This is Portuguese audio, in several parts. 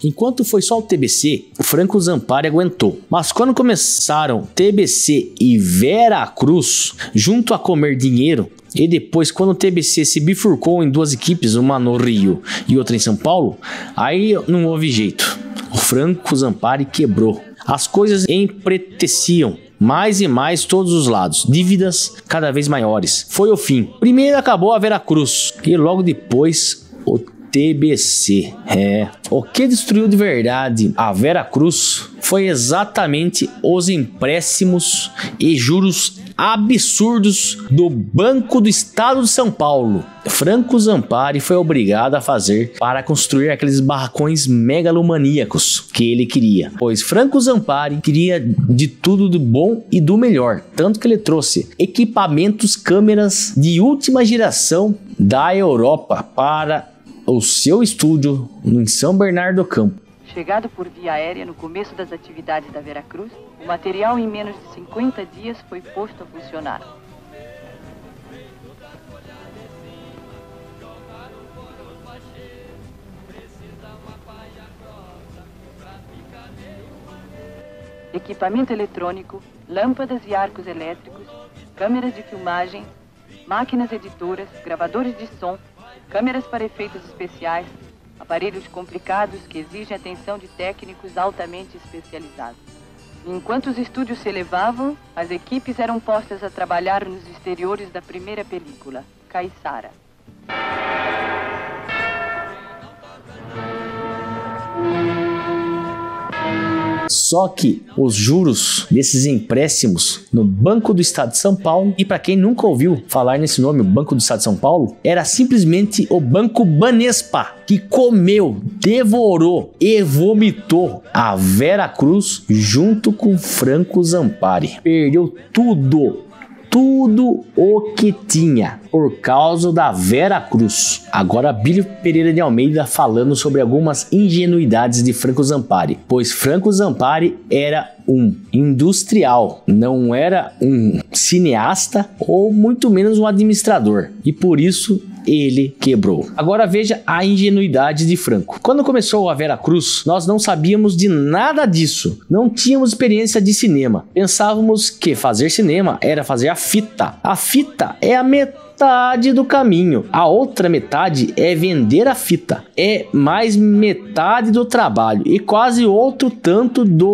Enquanto foi só o TBC, o Franco Zampari aguentou. Mas quando começaram TBC e Veracruz junto a comer dinheiro, e depois quando o TBC se bifurcou em duas equipes, uma no Rio e outra em São Paulo, aí não houve jeito. O Franco Zampari quebrou. As coisas empreteciam mais e mais todos os lados, dívidas cada vez maiores. Foi o fim. Primeiro acabou a Veracruz e logo depois o TBC. O que destruiu de verdade a Veracruz foi exatamente os empréstimos e juros absurdos do Banco do Estado de São Paulo. Franco Zampari foi obrigado a fazer para construir aqueles barracões megalomaníacos que ele queria, pois Franco Zampari queria de tudo do bom e do melhor, tanto que ele trouxe equipamentos, câmeras de última geração da Europa para o seu estúdio em São Bernardo do Campo. Chegado por via aérea no começo das atividades da Veracruz, o material em menos de 50 dias foi posto a funcionar. Equipamento eletrônico, lâmpadas e arcos elétricos, câmeras de filmagem, máquinas editoras, gravadores de som, câmeras para efeitos especiais, aparelhos complicados que exigem atenção de técnicos altamente especializados. Enquanto os estúdios se elevavam, as equipes eram postas a trabalhar nos exteriores da primeira película, Caiçara. Só que os juros desses empréstimos no Banco do Estado de São Paulo, e para quem nunca ouviu falar nesse nome, o Banco do Estado de São Paulo, era simplesmente o Banco Banespa, que comeu, devorou e vomitou a Veracruz junto com Franco Zampari. Perdeu tudo o que tinha por causa da Veracruz. Agora Abílio Pereira de Almeida falando sobre algumas ingenuidades de Franco Zampari, pois Franco Zampari era um industrial, não era um cineasta ou muito menos um administrador, e por isso ele quebrou. Agora veja a ingenuidade de Franco. Quando começou a Veracruz, nós não sabíamos de nada disso. Não tínhamos experiência de cinema. Pensávamos que fazer cinema era fazer a fita. A fita é a metade do caminho. A outra metade é vender a fita. É mais metade do trabalho e quase outro tanto do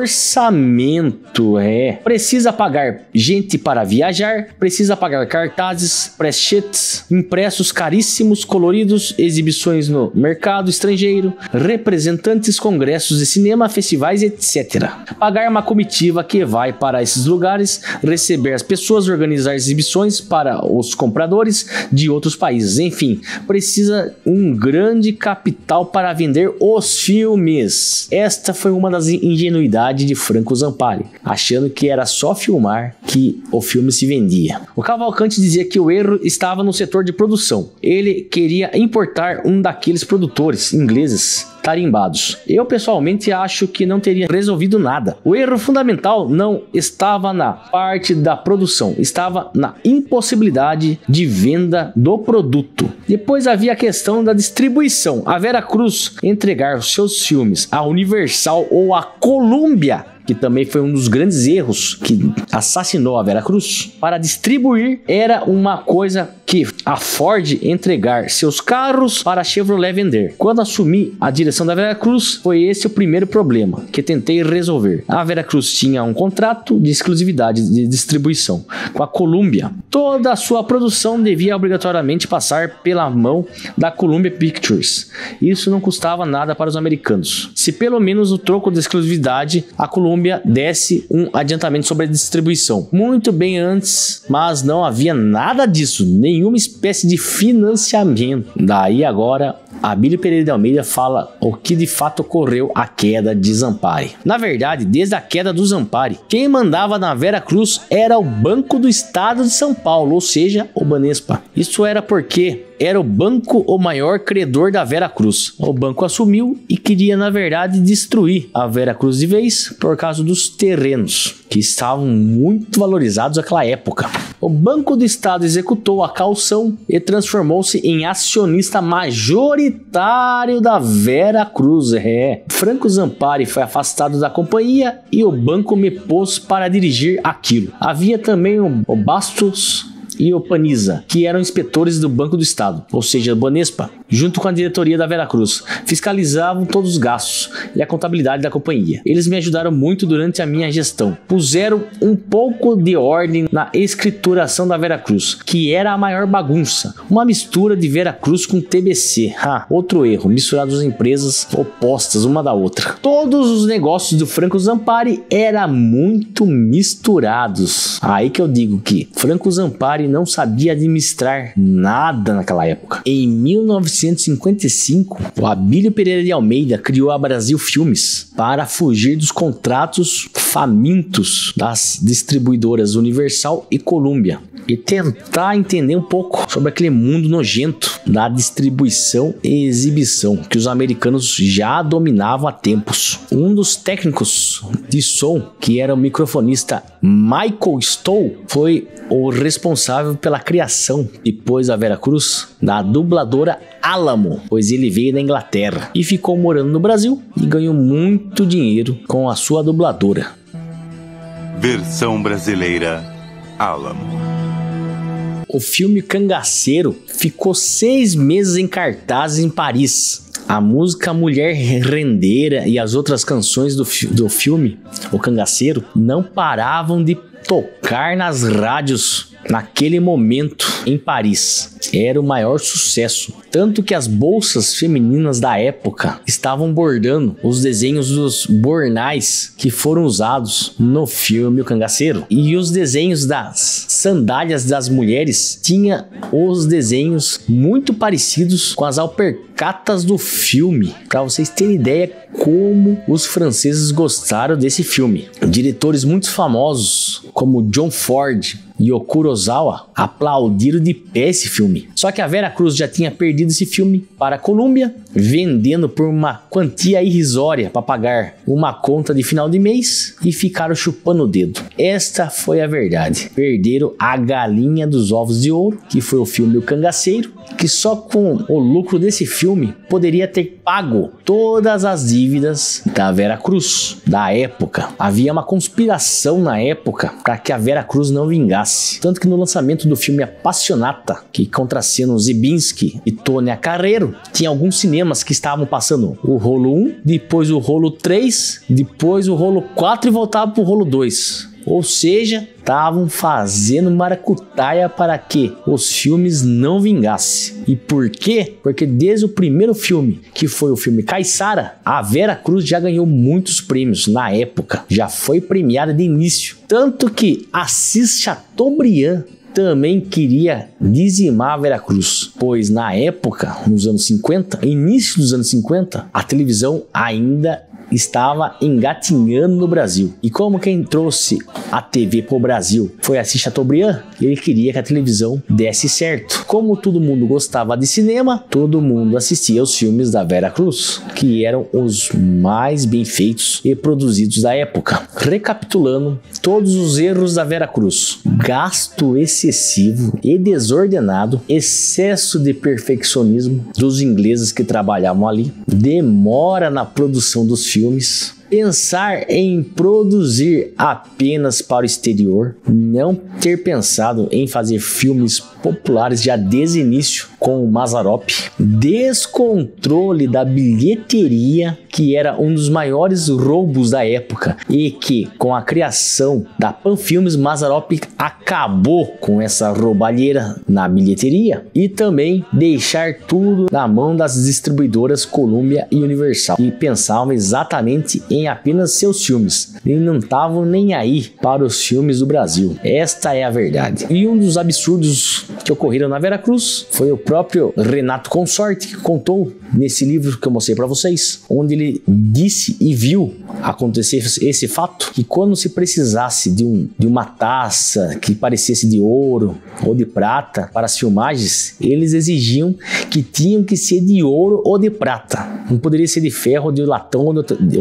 orçamento. Precisa pagar gente para viajar, precisa pagar cartazes, press-sheets, impressos caríssimos, coloridos, exibições no mercado estrangeiro, representantes, congressos de cinema, festivais, etc. Pagar uma comitiva que vai para esses lugares, receber as pessoas, organizar exibições para os compradores de outros países. Enfim, precisa um grande capital para vender os filmes. Esta foi uma das ingenuidades de Franco Zampari, achando que era só filmar que o filme se vendia. O Cavalcante dizia que o erro estava no setor de produção. Ele queria importar um daqueles produtores ingleses tarimbados. Eu pessoalmente acho que não teria resolvido nada. O erro fundamental não estava na parte da produção, estava na impossibilidade de venda do produto. Depois havia a questão da distribuição. A Veracruz entregar os seus filmes à Universal ou à Columbia, que também foi um dos grandes erros que assassinou a Veracruz, para distribuir era uma coisa que a Ford entregar seus carros para a Chevrolet vender. Quando assumi a direção da Veracruz, foi esse o primeiro problema que tentei resolver. A Veracruz tinha um contrato de exclusividade de distribuição com a Columbia. Toda a sua produção devia obrigatoriamente passar pela mão da Columbia Pictures. Isso não custava nada para os americanos. Se pelo menos o troco de exclusividade a Columbia desse um adiantamento sobre a distribuição. Muito bem antes, mas não havia nada disso, nenhuma espécie de financiamento. Daí agora Abílio Pereira de Almeida fala o que de fato ocorreu a queda de Zampari. Na verdade, desde a queda do Zampari, quem mandava na Veracruz era o Banco do Estado de São Paulo, ou seja, o Banespa. Isso era porque era o banco o maior credor da Veracruz. O banco assumiu e queria, na verdade, destruir a Veracruz de vez por causa dos terrenos, que estavam muito valorizados naquela época. O Banco do Estado executou a caução e transformou-se em acionista majoritário da Veracruz. Franco Zampari foi afastado da companhia e o banco me pôs para dirigir aquilo. Havia também o Bastos e o Paniza, que eram inspetores do Banco do Estado, ou seja, o Banespa, junto com a diretoria da Veracruz, fiscalizavam todos os gastos e a contabilidade da companhia. Eles me ajudaram muito durante a minha gestão. Puseram um pouco de ordem na escrituração da Veracruz, que era a maior bagunça. Uma mistura de Veracruz com TBC. Outro erro, misturar duas empresas opostas uma da outra. Todos os negócios do Franco Zampari eram muito misturados. Aí que eu digo que Franco Zampari não sabia administrar nada naquela época. Em 1955, o Abílio Pereira de Almeida criou a Brasil Filmes para fugir dos contratos famintos das distribuidoras Universal e Columbia e tentar entender um pouco sobre aquele mundo nojento da distribuição e exibição que os americanos já dominavam há tempos. Um dos técnicos de som, que era o microfonista Michael Stoll, foi o responsável pela criação, depois da Veracruz, da dubladora Alamo, pois ele veio da Inglaterra e ficou morando no Brasil e ganhou muito dinheiro com a sua dubladora. Versão brasileira Alamo. O filme Cangaceiro ficou 6 meses em cartaz em Paris. A música Mulher Rendeira e as outras canções do filme, O Cangaceiro, não paravam de tocar nas rádios naquele momento em Paris. Era o maior sucesso, tanto que as bolsas femininas da época estavam bordando os desenhos dos bornais que foram usados no filme O Cangaceiro. E os desenhos das sandálias das mulheres tinha os desenhos muito parecidos com as alpercatas do filme, para vocês terem ideia como os franceses gostaram desse filme. Diretores muito famosos como John Ford e o Kurosawa aplaudiram de pé esse filme. Só que a Veracruz já tinha perdido esse filme para a Columbia, vendendo por uma quantia irrisória para pagar uma conta de final de mês e ficaram chupando o dedo. Esta foi a verdade. Perderam a galinha dos ovos de ouro, que foi o filme O Cangaceiro, que só com o lucro desse filme poderia ter pago todas as dívidas da Veracruz da época. Havia uma conspiração na época para que a Veracruz não vingasse. Tanto que no lançamento do filme Apassionata, que contracenam Zibinski e Tônia Carreiro, tinha alguns cinemas que estavam passando o rolo 1, depois o rolo 3, depois o rolo 4 e voltava pro rolo 2. Ou seja, estavam fazendo maracutaia para que os filmes não vingassem. E por quê? Porque desde o primeiro filme, que foi o filme Caiçara, a Veracruz já ganhou muitos prêmios na época. Já foi premiada de início. Tanto que Assis Chateaubriand também queria dizimar a Veracruz, pois na época, nos anos 50, início dos anos 50, a televisão ainda estava engatinhando no Brasil. E como quem trouxe a TV pro Brasil foi Assis Chateaubriand, ele queria que a televisão desse certo. Como todo mundo gostava de cinema, todo mundo assistia aos filmes da Veracruz, que eram os mais bem feitos e produzidos da época. Recapitulando todos os erros da Veracruz: gasto excessivo e desordenado, excesso de perfeccionismo dos ingleses que trabalhavam ali, demora na produção dos filmes, pensar em produzir apenas para o exterior, não ter pensado em fazer filmes populares já desde o início com o Mazzaropi, descontrole da bilheteria, que era um dos maiores roubos da época e que com a criação da Panfilmes, Mazzaropi acabou com essa roubalheira na bilheteria, e também deixar tudo na mão das distribuidoras Columbia e Universal, que pensavam exatamente em apenas seus filmes e não estavam nem aí para os filmes do Brasil. Esta é a verdade. E um dos absurdos que ocorreram na Veracruz foi o próprio Renato Consorte, que contou nesse livro que eu mostrei para vocês, onde ele disse e viu acontecer esse fato, que quando se precisasse de uma taça que parecesse de ouro ou de prata para as filmagens, eles exigiam que tinham que ser de ouro ou de prata. Não poderia ser de ferro, de latão ou de qualquer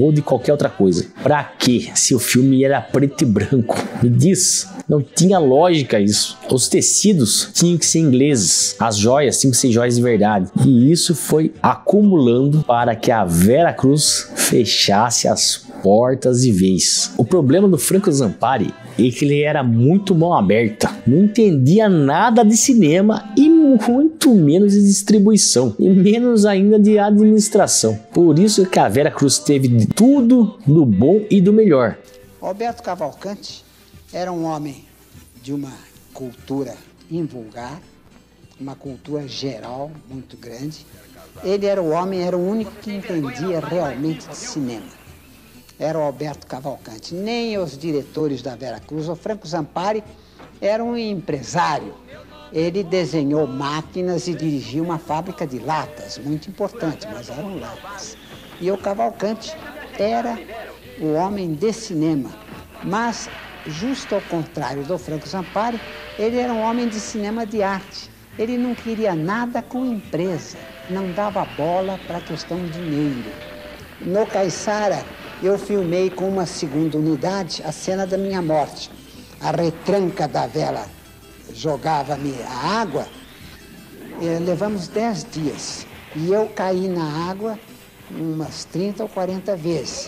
qualquer outra coisa. Pra quê? Se o filme era preto e branco. Me diz. Não tinha lógica isso. Os tecidos tinham que ser ingleses. As joias tinham que ser joias de verdade. E isso foi acumulando para que a Vera Cruz fechasse as portas de vez. O problema do Franco Zampari é que ele era muito mão aberta. Não entendia nada de cinema e muito menos de distribuição. E menos ainda de administração. Por isso que a Vera Cruz teve de tudo do bom e do melhor. Roberto Cavalcante era um homem de uma cultura invulgar, uma cultura geral muito grande. Ele era o homem, era o único que entendia realmente de cinema. Era o Roberto Cavalcante. Nem os diretores da Vera Cruz, o Franco Zampari era um empresário. Ele desenhou máquinas e dirigiu uma fábrica de latas, muito importante, mas eram latas. E o Cavalcante era o homem de cinema, mas justo ao contrário do Franco Zampari, ele era um homem de cinema de arte. Ele não queria nada com empresa, não dava bola para a questão de dinheiro. No Caiçara, eu filmei com uma segunda unidade a cena da minha morte. A retranca da vela jogava-me a água, levamos 10 dias. E eu caí na água umas 30 ou 40 vezes.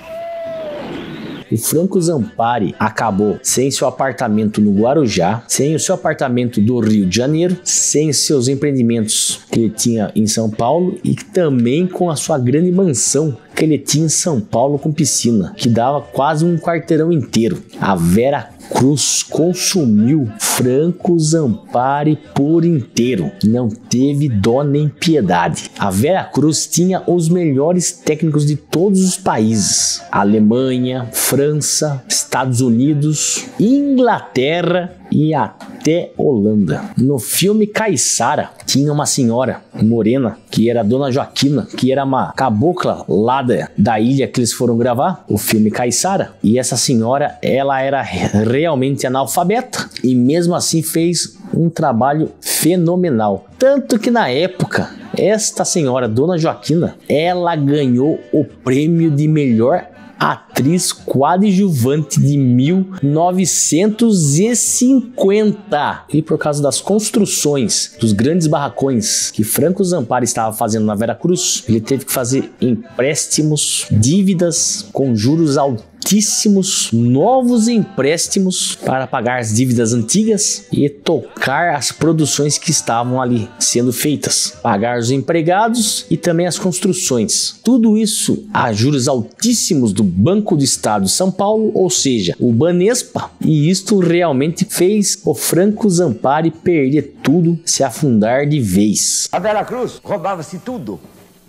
O Franco Zampari acabou sem seu apartamento no Guarujá, sem o seu apartamento do Rio de Janeiro, sem seus empreendimentos que ele tinha em São Paulo e também com a sua grande mansão que ele tinha em São Paulo com piscina, que dava quase um quarteirão inteiro. A Vera Cruz consumiu Franco Zampari por inteiro, não teve dó nem piedade. A Vera Cruz tinha os melhores técnicos de todos os países: Alemanha, França, Estados Unidos, Inglaterra e até Holanda. No filme Caiçara tinha uma senhora morena que era a Dona Joaquina, que era uma cabocla lá da ilha que eles foram gravar o filme Caiçara, e essa senhora, ela era realmente analfabeta e mesmo assim fez um trabalho fenomenal. Tanto que na época, esta senhora, Dona Joaquina, ela ganhou o prêmio de melhor atriz coadjuvante de 1950. E por causa das construções dos grandes barracões que Franco Zampari estava fazendo na Vera Cruz, ele teve que fazer empréstimos, dívidas com juros altíssimos, novos empréstimos para pagar as dívidas antigas e tocar as produções que estavam ali sendo feitas, pagar os empregados e também as construções. Tudo isso a juros altíssimos do Banco do Estado de São Paulo, ou seja, o Banespa, e isto realmente fez o Franco Zampari perder tudo, se afundar de vez. A Vera Cruz roubava-se tudo.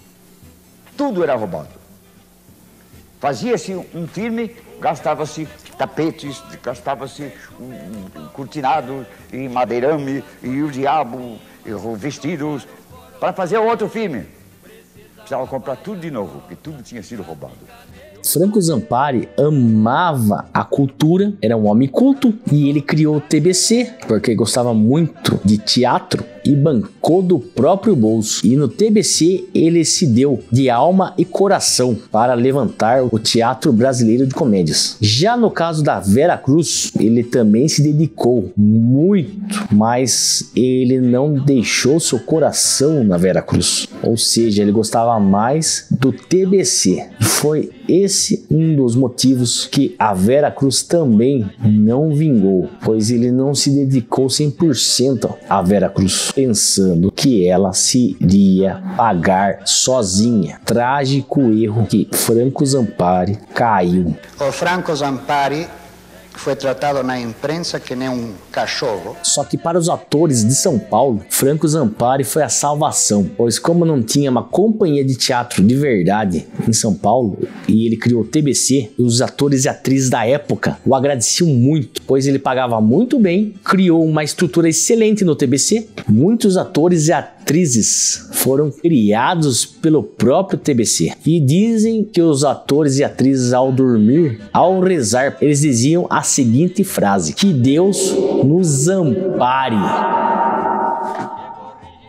Tudo era roubado. Fazia-se um filme, gastava-se tapetes, gastava-se cortinados e madeirame e o diabo, e vestidos, para fazer outro filme. Precisava comprar tudo de novo, porque tudo tinha sido roubado. Franco Zampari amava a cultura, era um homem culto e ele criou o TBC porque gostava muito de teatro e bancou do próprio bolso. E no TBC ele se deu de alma e coração para levantar o teatro brasileiro de comédias. Já no caso da Vera Cruz, ele também se dedicou muito, mas ele não deixou seu coração na Vera Cruz. Ou seja, ele gostava mais do TBC. Foi esse um dos motivos que a Vera Cruz também não vingou, pois ele não se dedicou 100% à Vera Cruz, pensando que ela se iria pagar sozinha. Trágico erro que Franco Zampari caiu. O Franco Zampari foi tratado na imprensa que nem um cachorro. Só que para os atores de São Paulo, Franco Zampari foi a salvação, pois como não tinha uma companhia de teatro de verdade em São Paulo, e ele criou o TBC, os atores e atrizes da época o agradeciam muito, pois ele pagava muito bem, criou uma estrutura excelente no TBC, muitos atores e atrizes foram criados pelo próprio TBC. E dizem que os atores e atrizes ao dormir, ao rezar, eles diziam a seguinte frase: que Deus nos ampare.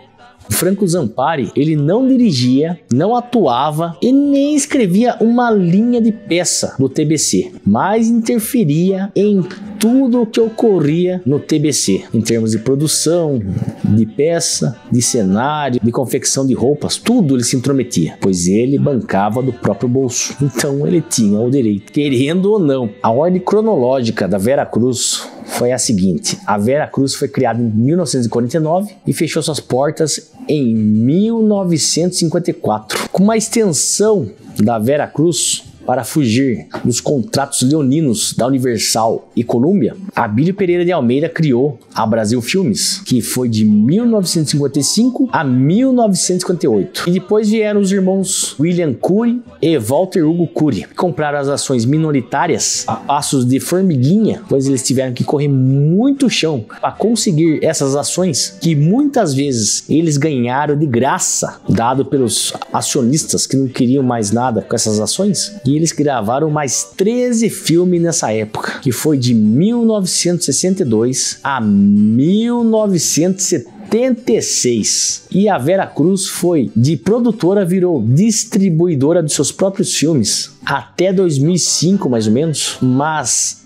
Franco Zampari, ele não dirigia, não atuava e nem escrevia uma linha de peça do TBC, mas interferia em tudo o que ocorria no TBC, em termos de produção, de peça, de cenário, de confecção de roupas, tudo ele se intrometia, pois ele bancava do próprio bolso, então ele tinha o direito, querendo ou não. A ordem cronológica da Vera Cruz foi a seguinte: a Vera Cruz foi criada em 1949 e fechou suas portas em 1954, com uma extensão da Vera Cruz. Para fugir dos contratos leoninos da Universal e Columbia, Abílio Pereira de Almeida criou a Brasil Filmes, que foi de 1955 a 1958. E depois vieram os irmãos William Cury e Walter Hugo Cury, que compraram as ações minoritárias a passos de formiguinha, pois eles tiveram que correr muito chão para conseguir essas ações, que muitas vezes eles ganharam de graça, dado pelos acionistas que não queriam mais nada com essas ações. E eles gravaram mais 13 filmes nessa época, que foi de 1962 a 1976. E a Vera Cruz foi de produtora, virou distribuidora dos seus próprios filmes até 2005 mais ou menos, mas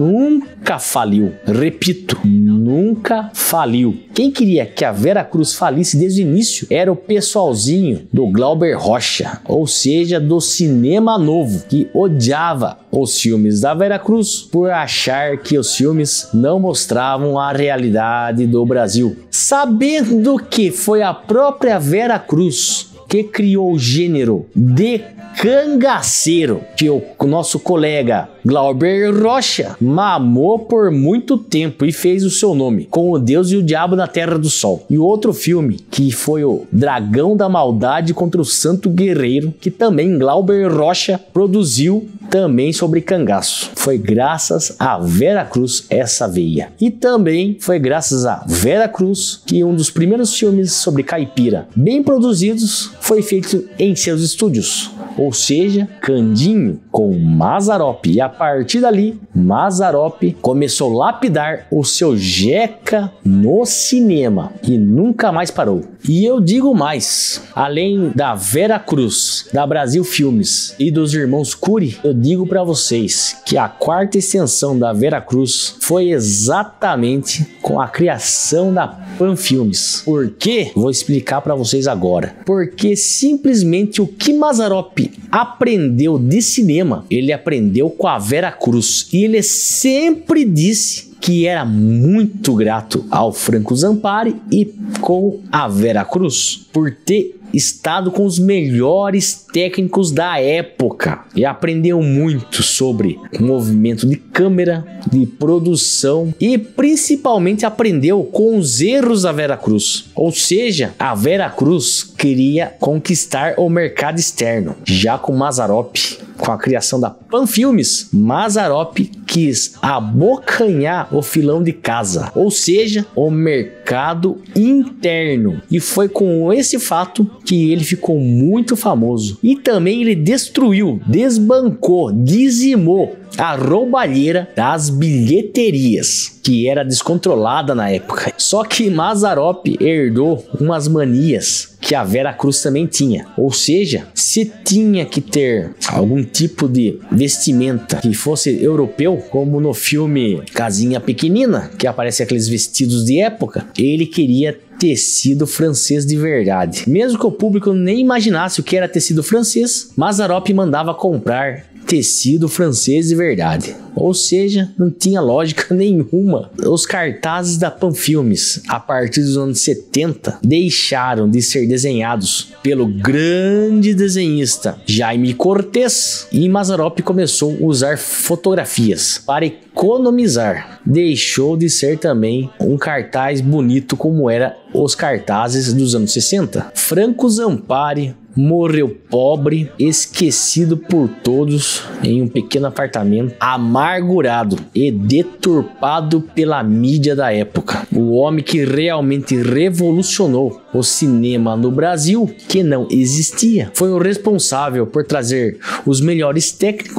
nunca faliu. Repito, nunca faliu. Quem queria que a Vera Cruz falisse desde o início era o pessoalzinho do Glauber Rocha, ou seja, do cinema novo, que odiava os filmes da Vera Cruz por achar que os filmes não mostravam a realidade do Brasil. Sabendo que foi a própria Vera Cruz que criou o gênero de cangaceiro, que o nosso colega Glauber Rocha mamou por muito tempo e fez o seu nome com O Deus e o Diabo na Terra do Sol. E outro filme que foi o Dragão da Maldade contra o Santo Guerreiro, que também Glauber Rocha produziu, também sobre cangaço. Foi graças a Vera Cruz essa veia. E também foi graças a Vera Cruz que um dos primeiros filmes sobre caipira bem produzidos foi feito em seus estúdios, ou seja, Candinho com Mazzaropi. E a partir dali, Mazzaropi começou a lapidar o seu jeca no cinema e nunca mais parou. E eu digo mais, além da Vera Cruz, da Brasil Filmes e dos irmãos Cury, eu digo para vocês que a quarta extensão da Vera Cruz foi exatamente com a criação da Pan Filmes. Por quê? Vou explicar para vocês agora. Porque simplesmente o que Mazzaropi aprendeu de cinema, ele aprendeu com a Vera Cruz. E ele sempre disse que era muito grato ao Franco Zampari e com a Vera Cruz por ter estado com os melhores técnicos da época e aprendeu muito sobre movimento de câmera, de produção e principalmente aprendeu com os erros da Vera Cruz. Ou seja, a Vera Cruz queria conquistar o mercado externo, já com Mazzaropi. Com a criação da Pan Filmes, Mazzaropi quis abocanhar o filão de casa, ou seja, o mercado interno. E foi com esse fato que ele ficou muito famoso. E também ele destruiu, desbancou, dizimou a roubalheira das bilheterias, que era descontrolada na época. Só que Mazzaropi herdou umas manias que a Vera Cruz também tinha. Ou seja, se tinha que ter algum tipo de vestimenta que fosse europeu, como no filme Casinha Pequenina, que aparece aqueles vestidos de época, ele queria tecido francês de verdade. Mesmo que o público nem imaginasse o que era tecido francês, Mazzaropi mandava comprar tecido francês de verdade. Ou seja, não tinha lógica nenhuma. Os cartazes da Pan Filmes, a partir dos anos 70, deixaram de ser desenhados pelo grande desenhista Jaime Cortez e Mazzaropi começou a usar fotografias para economizar. Deixou de ser também um cartaz bonito como era os cartazes dos anos 60. Franco Zampari morreu pobre, esquecido por todos em um pequeno apartamento, amargurado e deturpado pela mídia da época. O homem que realmente revolucionou o cinema no Brasil, que não existia, foi o responsável por trazer os melhores técnicos,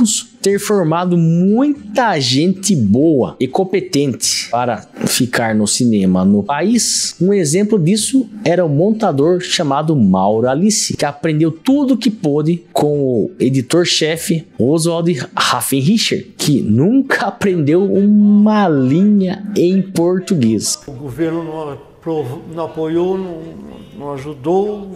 ter formado muita gente boa e competente para ficar no cinema no país. Um exemplo disso era o montador chamado Mauro Alice, que aprendeu tudo que pôde com o editor-chefe Oswald Raffenricher, que nunca aprendeu uma linha em português. O governo não apoiou, não ajudou,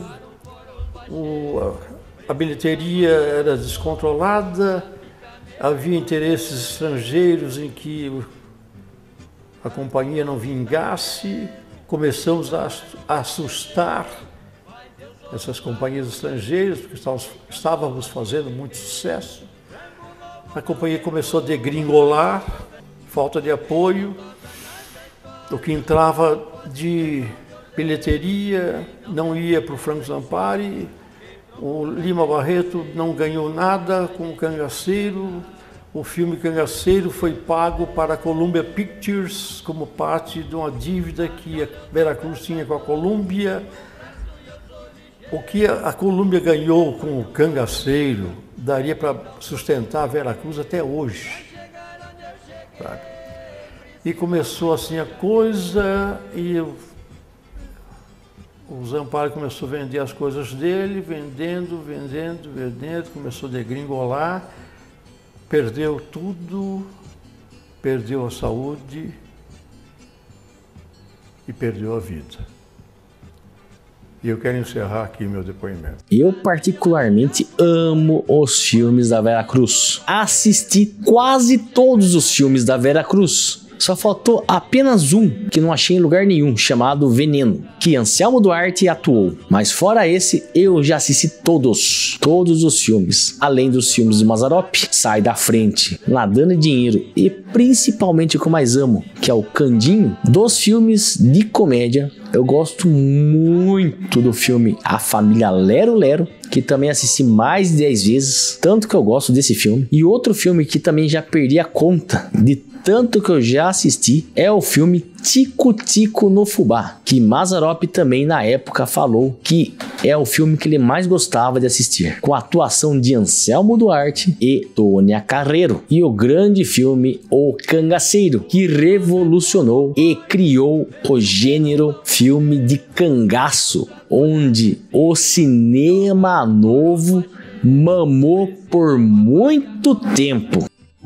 a bilheteria era descontrolada, havia interesses estrangeiros em que a companhia não vingasse, começamos a assustar essas companhias estrangeiras, porque estávamos fazendo muito sucesso. A companhia começou a degringolar, falta de apoio, o que entrava de bilheteria não ia para o Franco Zampari, o Lima Barreto não ganhou nada com o Cangaceiro, o filme Cangaceiro foi pago para a Columbia Pictures como parte de uma dívida que a Veracruz tinha com a Columbia. O que a Columbia ganhou com o Cangaceiro daria para sustentar a Veracruz até hoje, sabe? E começou assim a coisa e o Zampari começou a vender as coisas dele, vendendo, começou a degringolar, perdeu tudo, perdeu a saúde e perdeu a vida. E eu quero encerrar aqui meu depoimento. Eu particularmente amo os filmes da Veracruz. Assisti quase todos os filmes da Veracruz. Só faltou apenas um que não achei em lugar nenhum, chamado Veneno, que Anselmo Duarte atuou. Mas fora esse, eu já assisti todos os filmes. Além dos filmes do Mazzaropi, Sai da Frente, Nadando em Dinheiro e principalmente o que eu mais amo, que é o Candinho. Dos filmes de comédia, eu gosto muito do filme A Família Lero Lero, que também assisti mais de 10 vezes, tanto que eu gosto desse filme. E outro filme que também já perdi a conta de tanto que eu já assisti é o filme Tico Tico no Fubá, que Mazzaropi também na época falou que é o filme que ele mais gostava de assistir, com a atuação de Anselmo Duarte e Tônia Carreiro. E o grande filme O Cangaceiro, que revolucionou e criou o gênero filme de cangaço, onde o cinema novo mamou por muito tempo.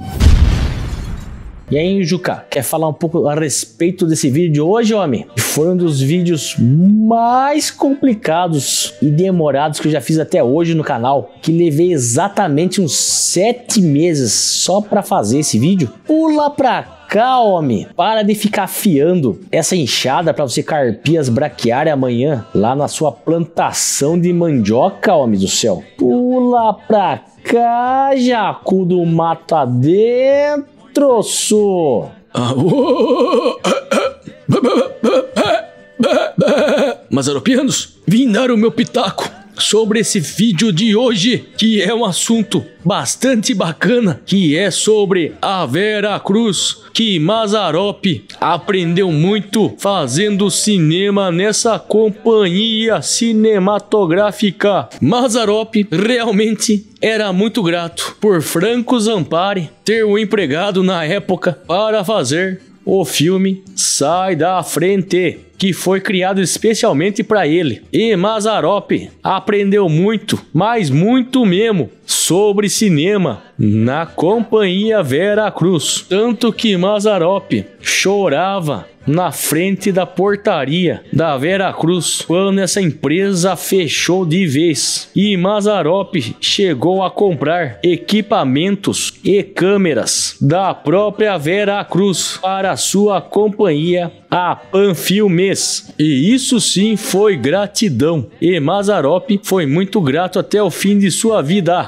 E aí, Juca, quer falar um pouco a respeito desse vídeo de hoje, homem? Foi um dos vídeos mais complicados e demorados que eu já fiz até hoje no canal, que levei exatamente uns 7 meses só para fazer esse vídeo. Pula pra cá, homem, para de ficar afiando essa enxada para você carpir as braquiárias amanhã lá na sua plantação de mandioca, homem do céu. Pula pra cá, jacu do mato adentro. Troço! Mazzaropianos, vim dar o meu pitaco sobre esse vídeo de hoje, que é um assunto bastante bacana, que é sobre a Veracruz, que Mazzaropi aprendeu muito fazendo cinema nessa companhia cinematográfica. Mazzaropi realmente era muito grato por Franco Zampari ter o empregado na época para fazer o filme Sai da Frente, que foi criado especialmente para ele. E Mazzaropi aprendeu muito, mas muito mesmo, sobre cinema na companhia Veracruz. Tanto que Mazzaropi chorava na frente da portaria da Veracruz quando essa empresa fechou de vez. E Mazzaropi chegou a comprar equipamentos e câmeras da própria Veracruz para sua companhia, a Panfilmes. E isso sim foi gratidão. E Mazzaropi foi muito grato até o fim de sua vida.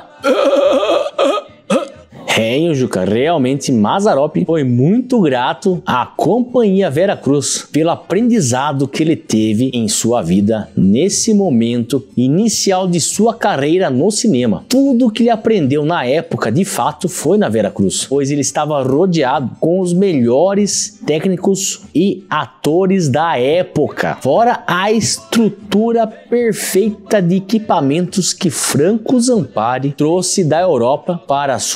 Juca, realmente Mazzaropi foi muito grato à companhia Veracruz pelo aprendizado que ele teve em sua vida nesse momento inicial de sua carreira no cinema. Tudo que ele aprendeu na época, de fato, foi na Veracruz, pois ele estava rodeado com os melhores técnicos e atores da época, fora a estrutura perfeita de equipamentos que Franco Zampari trouxe da Europa para sua empresa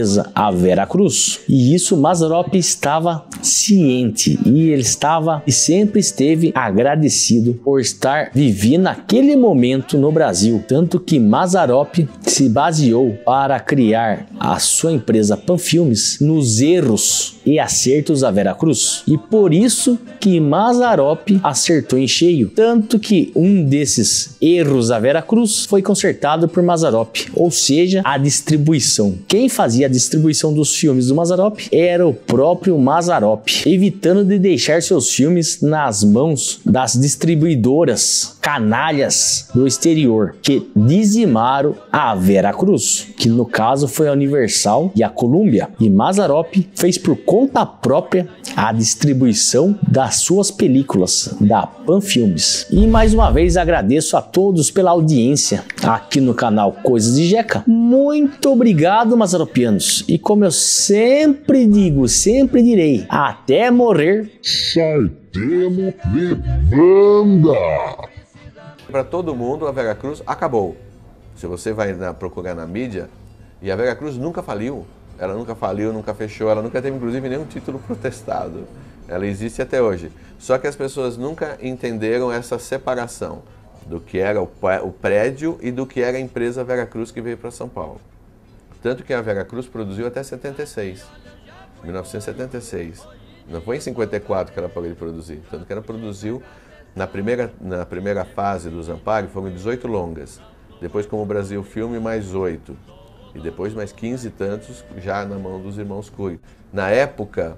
empresa, a Veracruz. E isso Mazzaropi estava ciente e ele estava e sempre esteve agradecido por estar vivendo aquele momento no Brasil. Tanto que Mazzaropi se baseou para criar a sua empresa Panfilmes nos erros e acertos da Veracruz. E por isso que Mazzaropi acertou em cheio. Tanto que um desses erros da Veracruz foi consertado por Mazzaropi, ou seja, a distribuição. Quem fazia a distribuição dos filmes do Mazzaropi era o próprio Mazzaropi, evitando de deixar seus filmes nas mãos das distribuidoras canalhas do exterior, que dizimaram a Veracruz, que no caso foi a Universal e a Columbia. E Mazzaropi fez por conta própria a distribuição das suas películas da Panfilmes. E mais uma vez agradeço a todos pela audiência aqui no canal Coisas de Jeca. Muito obrigado, Mazzaropianos. E como eu sempre digo, sempre direi, até morrer, Saitemo de banda. Para todo mundo, a Veracruz acabou. Se você vai procurar na mídia, e a Veracruz nunca faliu. Ela nunca faliu, nunca fechou, ela nunca teve inclusive nenhum título protestado. Ela existe até hoje. Só que as pessoas nunca entenderam essa separação do que era o prédio e do que era a empresa Veracruz que veio para São Paulo. Tanto que a Veracruz produziu até 76, 1976. Não foi em 54 que ela parou de produzir. Tanto que ela produziu, na primeira fase do Zampari, foram 18 longas. Depois, como o Brasil Filme, mais 8. E depois mais 15 e tantos já na mão dos irmãos Cury. Na época,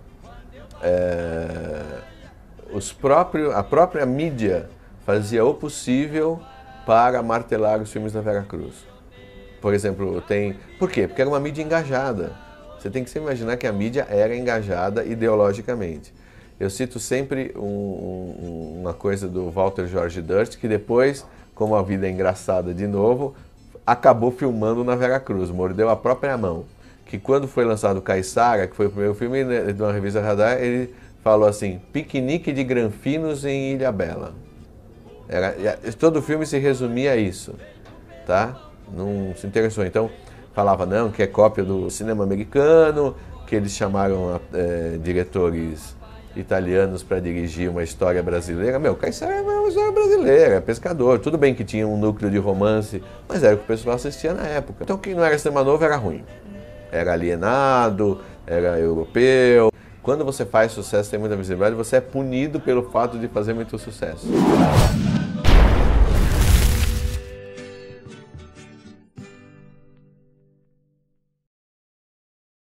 a própria mídia fazia o possível para martelar os filmes da Veracruz. Por exemplo, por quê? Porque era uma mídia engajada. Você tem que sempre imaginar que a mídia era engajada ideologicamente. Eu cito sempre uma coisa do Walter George Durst, que depois, como a vida é engraçada de novo, acabou filmando na Veracruz, mordeu a própria mão. Que quando foi lançado Caissara, que foi o primeiro filme de uma revista Radar, ele falou assim, piquenique de granfinos em Ilhabela. Todo o filme se resumia a isso, tá? Não se interessou. Então, falava não, que é cópia do cinema americano, que eles chamaram diretores italianos para dirigir uma história brasileira. Meu, Caissara é uma história brasileira, é pescador. Tudo bem que tinha um núcleo de romance, mas era o que o pessoal assistia na época. Então, quem não era cinema novo era ruim. Era alienado, era europeu. Quando você faz sucesso, tem muita visibilidade, você é punido pelo fato de fazer muito sucesso.